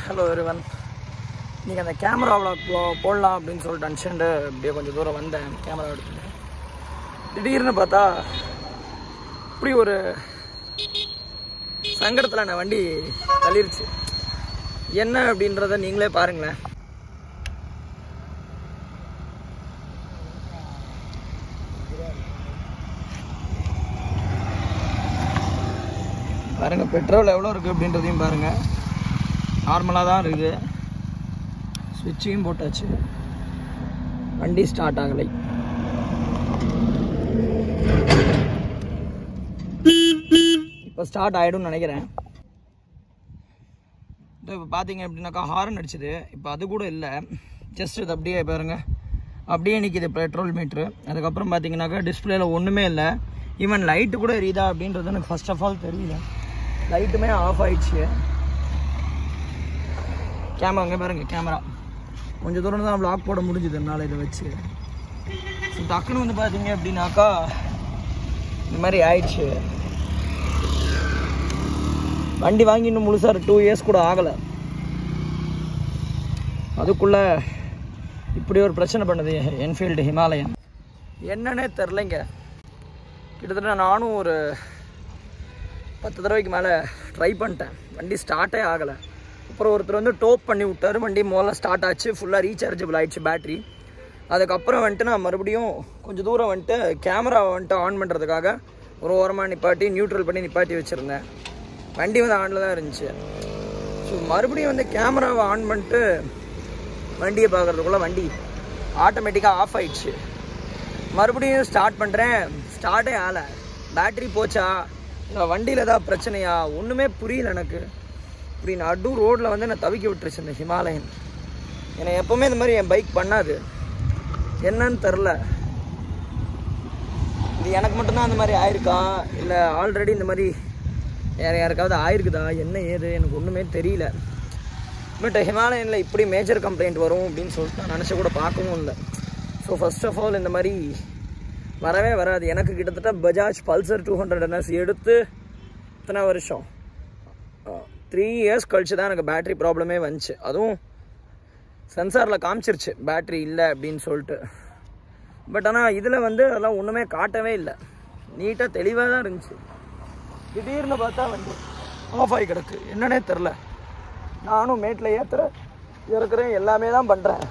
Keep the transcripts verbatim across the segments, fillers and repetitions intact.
Hello everyone. நீங்கள் அந்த கேமராவில் போடலாம் அப்படின்னு சொல்லிட்டு அனுப்பிச்சுட்டு அப்படியே கொஞ்சம் தூரம் வந்தேன் கேமரா எடுத்துட்டு. திடீர்னு பார்த்தா இப்படி ஒரு சங்கடத்தில் நான் வண்டி தள்ளிருச்சு. என்ன அப்படின்றத நீங்களே பாருங்களேன். பாருங்கள் பெட்ரோல் எவ்வளோ இருக்குது அப்படின்றதையும் பாருங்கள். நார்மலாக தான் இருக்குது. ஸ்விட்சையும் போட்டாச்சு. வண்டி ஸ்டார்ட் ஆகலை. இப்போ ஸ்டார்ட் ஆகிடும்னு நினைக்கிறேன். இப்போ பார்த்தீங்க அப்படின்னாக்கா ஹாரன் அடிச்சுது. இப்போ அது கூட இல்லை, ஜஸ்ட் இது அப்படியே பாருங்கள் அப்படியே நிற்கிது பெட்ரோல் மீட்ரு. அதுக்கப்புறம் பார்த்தீங்கன்னாக்கா டிஸ்பிளேல ஒன்றுமே இல்லை. ஈவன் லைட்டு கூட எரியுதா அப்படின்றது எனக்கு ஃபர்ஸ்ட் ஆஃப் ஆல் தெரியல. லைட்டுமே ஆஃப் ஆயிடுச்சு. கேமரா அங்கே பாருங்கள், கேமரா கொஞ்சம் தூரம் தான் வ்ளாக் போட முடிஞ்சுது என்னால் இதை வச்சு. ஸோ டக்குன்னு வந்து பார்த்தீங்க அப்படின்னாக்கா இந்த மாதிரி ஆயிடுச்சு. வண்டி வாங்கி இன்னும் முழுசாக டூ இயர்ஸ் கூட ஆகலை, அதுக்குள்ளே இப்படி ஒரு பிரச்சனை பண்ணுது என்ஃபீல்டு ஹிமாலயன். என்னன்னே தெரிலைங்க. கிட்டத்தட்ட நானும் ஒரு பத்து தடவைக்கு மேலே ட்ரை பண்ணிட்டேன், வண்டி ஸ்டார்ட்டே ஆகலை. அப்புறம் ஒருத்தர் வந்து டோப் பண்ணி விட்டார். வண்டி முதல்ல ஸ்டார்ட் ஆச்சு, ஃபுல்லாக ரீசார்ஜபிள் ஆகிடுச்சு பேட்ரி. அதுக்கப்புறம் வந்துட்டு நான் மறுபடியும் கொஞ்சம் தூரம் வந்துட்டு கேமராவை வந்துட்டு ஆன் பண்ணுறதுக்காக ஒரு ஓரமாக நிப்பாட்டி நியூட்ரல் பண்ணி நிப்பாட்டி வச்சுருந்தேன். வண்டி வந்து ஆனில் தான் இருந்துச்சு. ஸோ மறுபடியும் வந்து கேமராவை ஆன் பண்ணிட்டு வண்டியை பார்க்குறதுக்குள்ளே வண்டி ஆட்டோமேட்டிக்காக ஆஃப் ஆயிடுச்சு. மறுபடியும் ஸ்டார்ட் பண்ணுறேன், ஸ்டார்ட்டே ஆகலை. பேட்ரி போச்சா இல்லை வண்டியில் ஏதாவது பிரச்சனையா ஒன்றுமே புரியல எனக்கு. இப்படி நடு ரோட்டில் வந்து நான் தவிக்க விட்டுருச்சு இந்த ஹிமாலயன். ஏன்னா எப்போவுமே இந்த மாதிரி என் பைக் பண்ணாது, என்னன்னு தெரில. இது எனக்கு மட்டும்தான் அந்த மாதிரி ஆயிருக்கா இல்லை ஆல்ரெடி இந்த மாதிரி வேறு யாருக்காவது ஆயிருக்குதா என்ன ஏது எனக்கு ஒன்றுமே தெரியல. பட் ஹிமாலயனில் இப்படி மேஜர் கம்ப்ளைண்ட் வரும் அப்படின்னு சொல்லிட்டு நான் நினச்ச கூட பார்க்கவும் இல்லை. ஸோ ஃபர்ஸ்ட் ஆஃப் ஆல் இந்த மாதிரி வரவே வராது. எனக்கு கிட்டத்தட்ட Bajaj Pulsar two hundred NS எடுத்து இத்தனை வருஷம் த்ரீ இயர்ஸ் கழிச்சு தான் எனக்கு பேட்ரி ப்ராப்ளமே வந்துச்சு. அதுவும் சென்சாரில் காமிச்சிருச்சு பேட்ரி இல்லை அப்படின்னு சொல்லிட்டு. பட் ஆனால் இதில் வந்து அதெல்லாம் ஒன்றுமே காட்டவே இல்லை, நீட்டாக தெளிவாக தான் இருந்துச்சு. திடீர்னு பார்த்தா வந்து ஆஃப் ஆகி கிடக்கு, என்னன்னே தெரில. நானும் மேட்டில் ஏற்றுற இறக்குறேன், எல்லாமே தான் பண்ணுறேன்.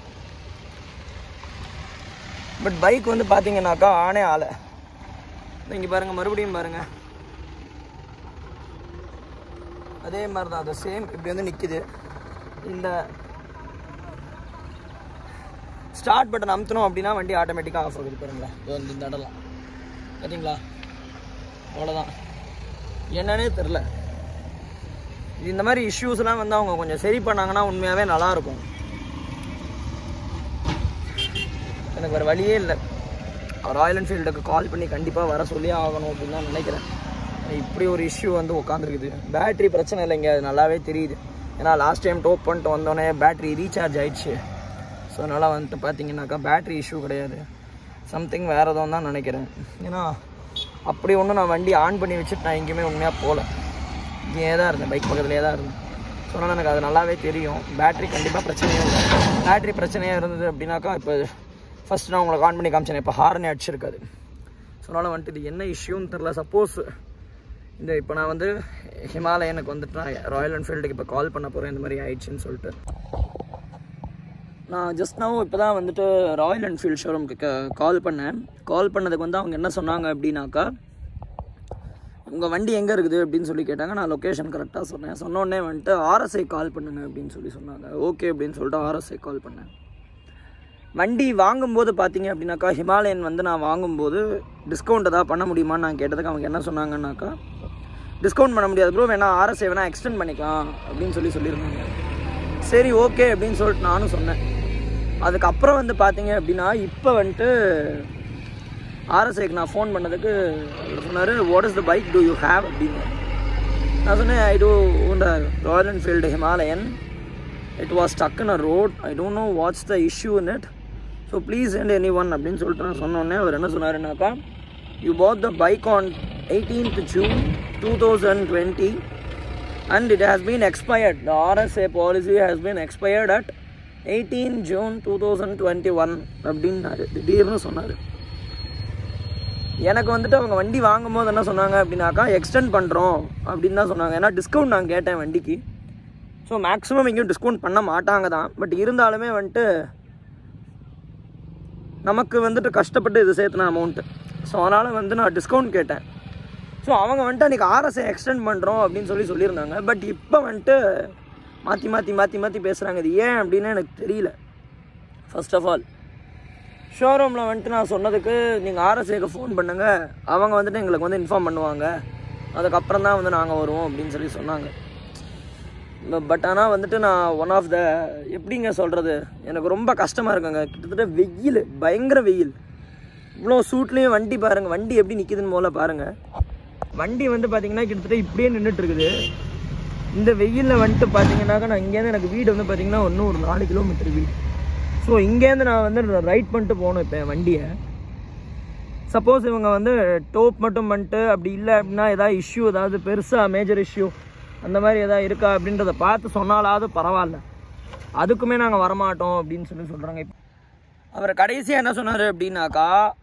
பட் பைக் வந்து பார்த்தீங்கன்னாக்கா ஆனே ஆலை. இங்கே பாருங்கள், மறுபடியும் பாருங்கள் அதே மாதிரி தான், அது சேம் இப்படி வந்து நிற்கிது. இந்த ஸ்டார்ட் பட்டன் அமுத்தணும் அப்படின்னா வண்டி ஆட்டோமேட்டிக்காக ஆஃப் ஆகுது. பாருங்களேன், இது வந்து இந்த இடம்லாம் பார்த்தீங்களா, அவ்வளோதான். என்னன்னே தெரில. இந்த மாதிரி இஷ்யூஸ்லாம் வந்து அவங்க கொஞ்சம் சரி பண்ணாங்கன்னா உண்மையாகவே நல்லாயிருக்கும். எனக்கு வேறு வழியே இல்லை. ராயல் என்ஃபீல்டுக்கு கால் பண்ணி கண்டிப்பாக வர சொல்லி ஆகணும் அப்படின்னு தான் நினைக்கிறேன். இப்படி ஒரு இஷ்யூ வந்து உட்காந்துருக்குது. பேட்ரி பிரச்சனை இல்லைங்க, அது நல்லாவே தெரியுது. ஏன்னா லாஸ்ட் டைம் டோப் பண்ணிட்டு வந்தோடனே பேட்ரி ரீசார்ஜ் ஆகிடுச்சு. ஸோ அதனால் வந்துட்டு பார்த்தீங்கன்னாக்கா பேட்ரி இஷ்யூ கிடையாது, சம்திங் வேறு எதுவும் தான் நினைக்கிறேன். ஏன்னா அப்படி ஒன்றும் நான் வண்டி ஆன் பண்ணி வச்சுட்டு நான் எங்கேயுமே உண்மையாக போகல, இங்கே தான் இருந்தேன், பைக் பக்கத்துலேயே தான் இருந்தேன். ஸோ அதனால் எனக்கு அது நல்லாவே தெரியும். பேட்ரி கண்டிப்பாக பிரச்சனையும் இல்லை. பேட்ரி பிரச்சனையாக இருந்தது அப்படின்னாக்கா இப்போ ஃபஸ்ட் நான் உங்களுக்கு ஆன் பண்ணி காமிச்சேன், இப்போ ஹார்னே அடிச்சிருக்காது. ஸோ அதனால் வந்துட்டு இது என்ன இஷ்யூன்னு தெரில. சப்போஸ் இந்த இப்போ நான் வந்து ஹிமாலயனுக்கு வந்துட்டு நான் ராயல் என்ஃபீல்டுக்கு இப்போ கால் பண்ண போகிறேன் இந்த மாதிரி ஆயிடுச்சுன்னு சொல்லிட்டு. நான் ஜஸ்ட் நான் இப்போ தான் வந்துட்டு ராயல் என்ஃபீல்டு ஷோரூமுக்கு கால் பண்ணேன். கால் பண்ணதுக்கு வந்து அவங்க என்ன சொன்னாங்க அப்படின்னாக்கா, உங்கள் வண்டி எங்கே இருக்குது அப்படின்னு சொல்லி கேட்டாங்க. நான் லொக்கேஷன் கரெக்டாக சொன்னேன். சொன்னோடனே வந்துட்டு ஆர்எஸ்ஐ கால் பண்ணுங்க அப்படின்னு சொல்லி சொன்னாங்க. ஓகே அப்படின்னு சொல்லிட்டு ஆர்எஸ்ஐ கால் பண்ணேன். வண்டி வாங்கும்போது பார்த்தீங்க அப்படின்னாக்கா ஹிமாலயன் வந்து நான் வாங்கும்போது டிஸ்கவுண்ட் எதாவது பண்ண முடியுமான்னு நான் கேட்டதுக்கு அவங்க என்ன சொன்னாங்கன்னாக்கா, டிஸ்கவுண்ட் பண்ண முடியாது ப்ரோ, வேணால் ஆர்எஸ்ஐ வேணால் எக்ஸ்டெண்ட் பண்ணிக்கலாம் அப்படின்னு சொல்லி சொல்லியிருந்தாங்க. சரி ஓகே அப்படின்னு சொல்லிட்டு நானும் சொன்னேன். அதுக்கப்புறம் வந்து பார்த்தீங்க அப்படின்னா இப்போ வந்துட்டு ஆர்எஸ்ஐக்கு நான் ஃபோன் பண்ணதுக்கு சொன்னார், what is the bike do you have அப்படின்னு. நான் சொன்னேன், I do own the Royal Enfield Himalayan, it was stuck in a road, I don't know what's the issue in it, so please send anyone அப்படின்னு சொல்லிட்டு நான் சொன்னோடனே அவர் என்ன சொன்னாருன்னாக்கா, you put the bike on eighteenth June two thousand twenty and it has been expired. The R S A policy has been expired at eighteenth June twenty twenty-one அப்படின்னாரு. திடீர்னு சொன்னார். எனக்கு வந்துட்டு அவங்க வண்டி வாங்கும் போது என்ன சொன்னாங்க அப்படின்னாக்கா எக்ஸ்டெண்ட் பண்ணுறோம் அப்படின்னு தான் சொன்னாங்க. ஏன்னா டிஸ்கவுண்ட் நான் கேட்டேன் வண்டிக்கு. ஸோ மேக்ஸிமம் எங்கேயும் டிஸ்கவுண்ட் பண்ண மாட்டாங்க தான். பட் இருந்தாலுமே வந்துட்டு நமக்கு வந்துட்டு கஷ்டப்பட்டு இது சேர்த்துன அமௌண்ட்டு. ஸோ அதனால் வந்து நான் டிஸ்கவுண்ட் கேட்டேன். ஸோ அவங்க வந்துட்டு அன்றைக்கி ஆர்எஸ்ஐ எக்ஸ்டெண்ட் பண்ணுறோம் அப்படின்னு சொல்லி சொல்லியிருந்தாங்க. பட் இப்போ வந்துட்டு மாற்றி மாற்றி மாற்றி மாற்றி பேசுகிறாங்க. இது ஏன் அப்படின்னு எனக்கு தெரியல. ஃபர்ஸ்ட் ஆஃப் ஆல் ஷோரூமில் வந்துட்டு நான் சொன்னதுக்கு நீங்கள் ஆர்எஸ்ஐக்கு ஃபோன் பண்ணுங்கள், அவங்க வந்துட்டு எங்களுக்கு வந்து இன்ஃபார்ம் பண்ணுவாங்க, அதுக்கப்புறம் தான் வந்து நாங்கள் வருவோம் அப்படின்னு சொல்லி சொன்னாங்க. பட் ஆனால் வந்துட்டு நான் ஒன் ஆஃப் த எப்படிங்க சொல்கிறது, எனக்கு ரொம்ப கஷ்டமாக இருக்குங்க. கிட்டத்தட்ட வெயில், பயங்கர வெயில். இவ்வளோ சூட்லேயும் வண்டி பாருங்கள், வண்டி எப்படி நிற்கிதுன்னு போல பாருங்கள். வண்டி வந்து பார்த்திங்கன்னா கிட்டத்தட்ட இப்படியே நின்றுட்டுருக்குது. இந்த வெயிலில் வந்துட்டு பார்த்தீங்கன்னாக்கா நான் இங்கேருந்து எனக்கு வீடு வந்து பார்த்திங்கன்னா இன்னும் ஒரு நாலு கிலோமீட்டர் வீடு. ஸோ இங்கேருந்து நான் வந்து ரைட் பண்ணிட்டு போகணும் இப்போ என் வண்டியை. சப்போஸ் இவங்க வந்து டோப் மட்டும் பண்ணிட்டு அப்படி இல்லை அப்படின்னா ஏதாவது இஷ்யூ, ஏதாவது பெருசாக மேஜர் இஷ்யூ அந்த மாதிரி எதாவது இருக்கா அப்படின்றத பார்த்து சொன்னாலாவது பரவாயில்ல. அதுக்குமே நாங்கள் வரமாட்டோம் அப்படின்னு சொல்லி சொல்கிறாங்க. அவர் கடைசியாக என்ன சொன்னார் அப்படின்னாக்கா,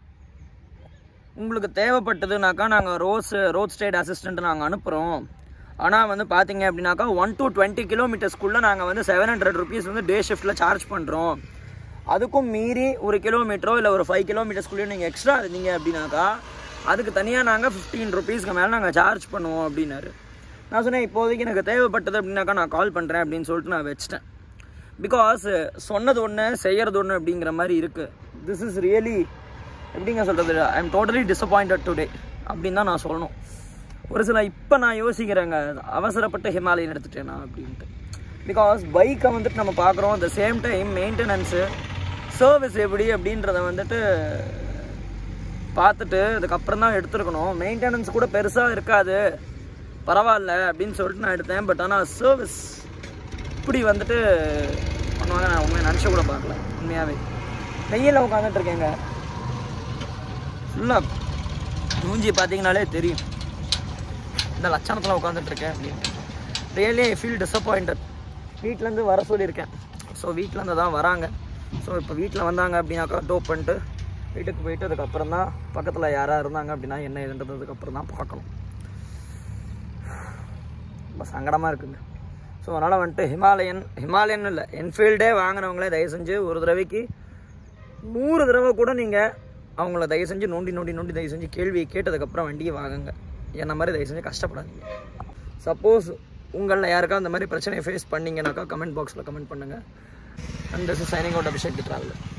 உங்களுக்கு தேவைப்பட்டதுனாக்கா நாங்கள் ரோஸ் ரோட் ஸ்டேட் அசிஸ்டண்ட்டு நாங்கள் அனுப்புகிறோம். ஆனால் வந்து பார்த்தீங்க அப்படின்னாக்கா ஒன் டு டுவெண்ட்டி கிலோமீட்டர்ஸ்க்குள்ளே நாங்கள் வந்து செவன் ஹண்ட்ரட் ருபீஸ் வந்து டே ஷிஃப்ட்டில் சார்ஜ் பண்ணுறோம். அதுக்கும் மீறி ஒரு கிலோமீட்டரோ இல்லை ஒரு ஃபைவ் கிலோமீட்டர்ஸ்குள்ளேயும் நீங்கள் எக்ஸ்ட்ரா இருந்தீங்க அப்படின்னாக்கா அதுக்கு தனியாக நாங்கள் ஃபிஃப்டீன் ருபீஸ்க்கு மேலே நாங்கள் சார்ஜ் பண்ணுவோம் அப்படின்னாரு. நான் சொன்னேன் இப்போதைக்கு எனக்கு தேவைப்பட்டது அப்படின்னாக்கா நான் கால் பண்ணுறேன் அப்படின்னு சொல்லிட்டு நான் வச்சிட்டேன். பிகாஸ் சொன்னது ஒன்று செய்கிறது ஒன்று அப்படிங்கிற மாதிரி இருக்குது. திஸ் இஸ் ரியலி எப்படிங்க சொல்கிறது, I am totally disappointed today அப்படின்னு தான் நான் சொல்லணும். ஒரு சில இப்போ நான் யோசிக்கிறேங்க, அவசரப்பட்ட ஹிமாலயன் எடுத்துட்டேனா அப்படின்ட்டு. பிகாஸ் பைக்கை வந்துட்டு நம்ம பார்க்குறோம், at the same time maintenance service எப்படி அப்படின்றத வந்துட்டு பார்த்துட்டு அதுக்கப்புறம் தான் எடுத்துருக்கணும். மெயின்டெனன்ஸ் கூட பெருசாக இருக்காது, பரவாயில்ல அப்படின்னு சொல்லிட்டு நான் எடுத்தேன். பட் ஆனால் சர்வீஸ் இப்படி வந்துட்டு பண்ணுவாங்க நான் உண்மையை நினச்ச கூட பார்க்கல. உண்மையாகவே வெயிலில் உட்காந்துட்டு இருக்கேங்க, ஃபுல்லாக மூஞ்சி பார்த்தீங்கனாலே தெரியும் இந்த லட்சணத்தில் உட்காந்துட்ருக்கேன் அப்படின்ட்டு. Really I feel disappointed. வீட்டிலேருந்து வர சொல்லியிருக்கேன். ஸோ வீட்டிலேருந்து தான் வராங்க. ஸோ இப்போ வீட்டில் வந்தாங்க அப்படின்னாக்கா டோப் பண்ணிட்டு வீட்டுக்கு போயிட்டு அதுக்கப்புறம் தான் பக்கத்தில் யாராக இருந்தாங்க அப்படின்னா என்ன இதுன்றதுக்கப்புறம் தான் பார்க்கணும். ரொம்ப சங்கடமாக இருக்குங்க. ஸோ அதனால் வந்துட்டு ஹிமாலயன் ஹிமாலயன் இல்லை என்ஃபீல்டே வாங்கினவங்களே தயவு செஞ்சு ஒரு தடவைக்கு நூறு தடவை கூட நீங்கள் அவங்கள தயவு செஞ்சு நோண்டி நோண்டி நோண்டி தயவு செஞ்சு கேள்வியை கேட்டதுக்கப்புறம் வண்டியை வாங்குங்க. என்ன மாதிரி தயவு செஞ்சு கஷ்டப்படாதீங்க. சப்போஸ் உங்களில் யாருக்கா அந்த மாதிரி பிரச்சனையை ஃபேஸ் பண்ணிங்கனாக்கா கமெண்ட் பாக்ஸில் கமெண்ட் பண்ணுங்கள். And this is signing out Abhishek the traveller.